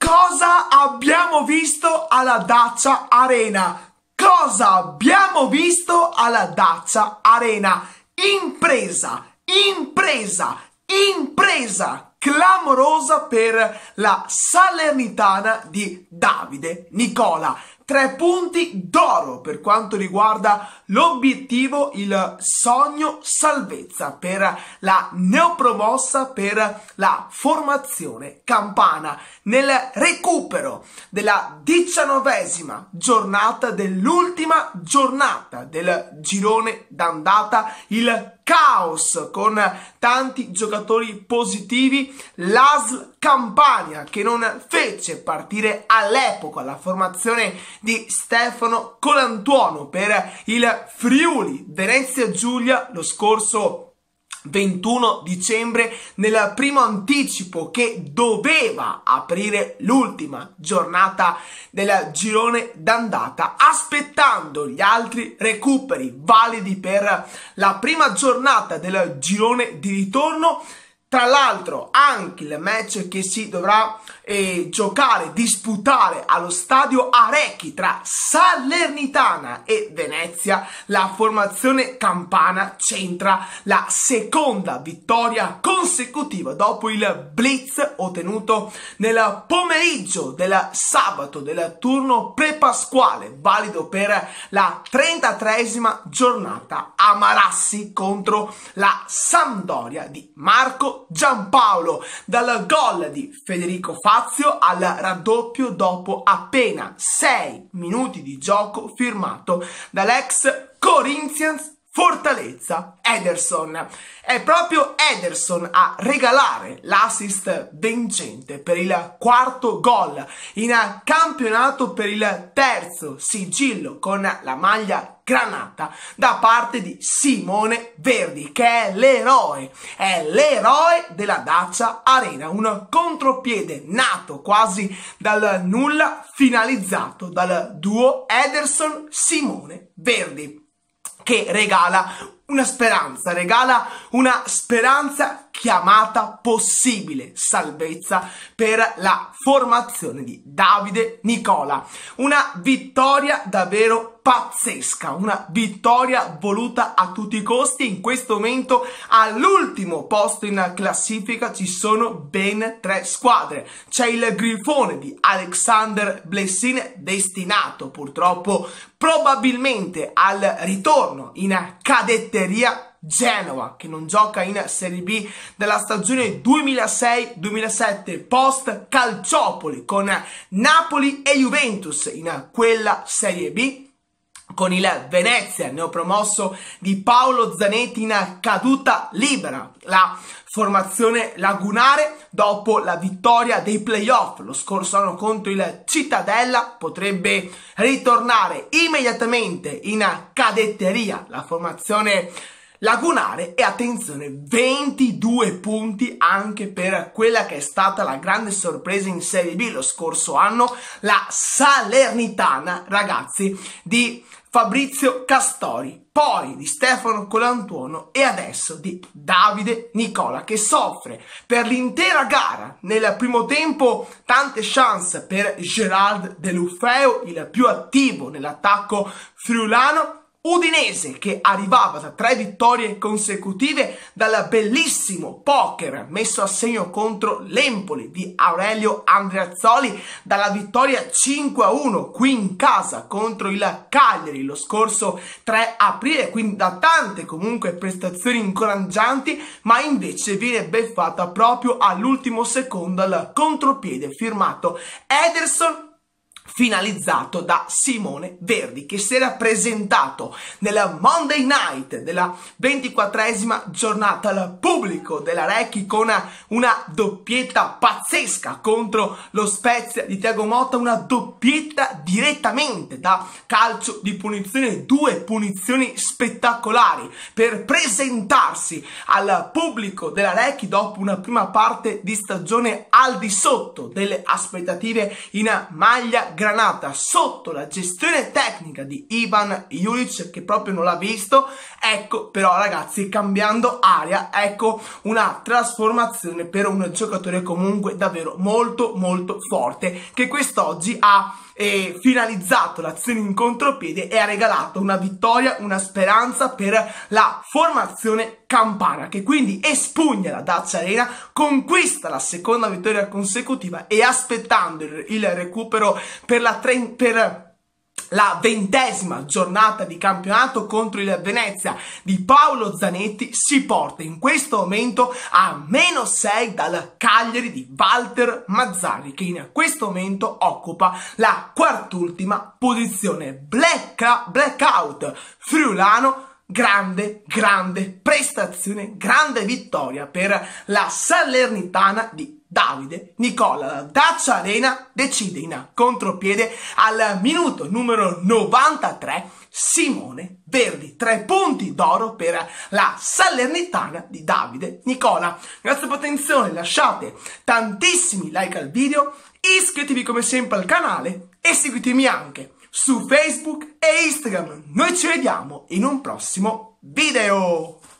Cosa abbiamo visto alla Dacia Arena? Cosa abbiamo visto alla Dacia Arena? Impresa clamorosa per la Salernitana di Davide Nicola. 3 punti d'oro per quanto riguarda l'obiettivo, il sogno salvezza per la neopromossa, per la formazione campana. Nel recupero della 19ª giornata, dell'ultima giornata del girone d'andata, il caos con tanti giocatori positivi, l'ASL Campania che non fece partire all'epoca la formazione di Stefano Colantuono per il Friuli Venezia Giulia lo scorso 21 dicembre nel primo anticipo che doveva aprire l'ultima giornata del girone d'andata, aspettando gli altri recuperi validi per la prima giornata del girone di ritorno. Tra l'altro anche il match che si dovrà disputare allo stadio Arecchi tra Salernitana e Venezia, la formazione campana centra la seconda vittoria consecutiva dopo il blitz ottenuto nel pomeriggio del sabato del turno prepasquale, valido per la 33esima giornata a Marassi contro la Sampdoria di Marco Giampaolo, dal gol di Federico Fazio al raddoppio dopo appena 6 minuti di gioco firmato dall'ex Corinthians Fortaleza Ederson. È proprio Ederson a regalare l'assist vincente per il 4º gol in campionato, per il 3º sigillo con la maglia granata da parte di Simone Verdi, che è l'eroe della Dacia Arena, un contropiede nato quasi dal nulla, finalizzato dal duo Ederson-Simone Verdi, che regala una speranza chiamata possibile salvezza per la formazione di Davide Nicola. Una vittoria davvero pazzesca, una vittoria voluta a tutti i costi. In questo momento all'ultimo posto in classifica ci sono ben 3 squadre. C'è il Grifone di Alexander Blessin, destinato purtroppo probabilmente al ritorno in cadetteria, Genova, che non gioca in Serie B della stagione 2006-2007 post Calciopoli, con Napoli e Juventus in quella Serie B, con il Venezia neopromosso di Paolo Zanetti in caduta libera. La formazione lagunare, dopo la vittoria dei playoff lo scorso anno contro il Cittadella, potrebbe ritornare immediatamente in cadetteria. La formazione lagunare, e attenzione, 22 punti anche per quella che è stata la grande sorpresa in Serie B lo scorso anno, la Salernitana, ragazzi, di Fabrizio Castori, poi di Stefano Colantuono e adesso di Davide Nicola, che soffre per l'intera gara. Nel primo tempo tante chance per Gerard Deulofeu, il più attivo nell'attacco friulano. Udinese che arrivava da 3 vittorie consecutive, dal bellissimo poker messo a segno contro l'Empoli di Aurelio Andreazzoli, dalla vittoria 5-1 qui in casa contro il Cagliari lo scorso 3 aprile, quindi da tante comunque prestazioni incoraggianti, ma invece viene beffata proprio all'ultimo secondo al contropiede firmato Ederson, finalizzato da Simone Verdi, che si era presentato nel Monday Night della 24esima giornata al pubblico dell'Arecchi con una doppietta pazzesca contro lo Spezia di Thiago Motta, una doppietta direttamente da calcio di punizione, 2 punizioni spettacolari per presentarsi al pubblico dell'Arecchi dopo una prima parte di stagione al di sotto delle aspettative in maglia granata sotto la gestione tecnica di Ivan Juric, che proprio non l'ha visto. Ecco però ragazzi, cambiando aria, ecco una trasformazione per un giocatore comunque davvero molto molto forte, che quest'oggi ha finalizzato l'azione in contropiede e ha regalato una vittoria, una speranza per la formazione campana, che quindi espugna la Dacia Arena, conquista la seconda vittoria consecutiva e aspettando il recupero per la 20ª giornata di campionato contro il Venezia di Paolo Zanetti, si porta in questo momento a -6 dal Cagliari di Walter Mazzarri, che in questo momento occupa la quart'ultima posizione. Blackout friulano. Grande prestazione, grande vittoria per la Salernitana di Davide Nicola. La Dacia Arena decide in contropiede al minuto numero 93 Simone Verdi. 3 punti d'oro per la Salernitana di Davide Nicola. Grazie per l'attenzione, lasciate tantissimi like al video, iscrivetevi come sempre al canale e seguitemi anche su Facebook e Instagram. Noi ci vediamo in un prossimo video.